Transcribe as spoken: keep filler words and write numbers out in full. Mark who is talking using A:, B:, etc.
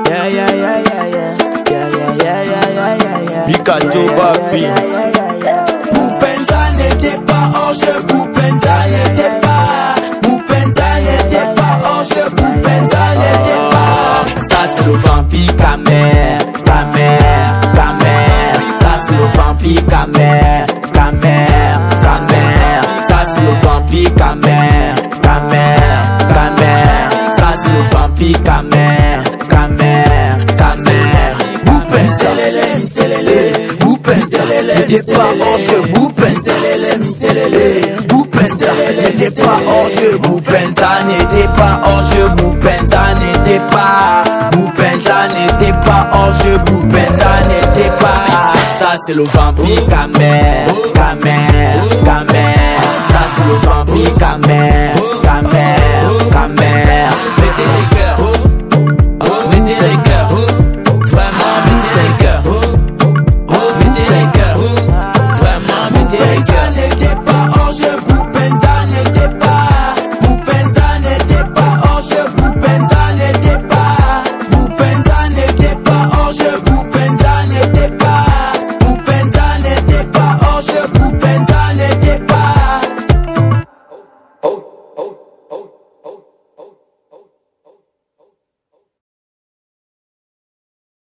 A: Yeah, yeah, yeah, yeah, yeah. Yeah, yeah, yeah, yeah, yeah, yeah, yeah.
B: Pikachu Babi.
C: Boupenza n'était pas hors jeu, Boupenza n'était pas. Boupenza n'était pas hors jeu, Boupenza n'était pas.
A: Ça c'est le vampire Kamer, Kamer, Kamer. Ça c'est le vampire Kamer, Kamer, Kamer. Ça c'est le vampire Kamer, Kamer, Kamer. Ça c'est le vampire Kamer, Kamer, Kamer.
C: Boupenza n'était pas hors jeu, Boupenza Boupenza n'était pas hors jeu,
A: Boupenza n'était pas hors jeu, Boupenza n'était pas. Boupenza n'était pas hors jeu, Boupenza n'était pas. Ça c'est le vampire Kamer, Kamer, Kamer. Ça c'est le vampire Kamer.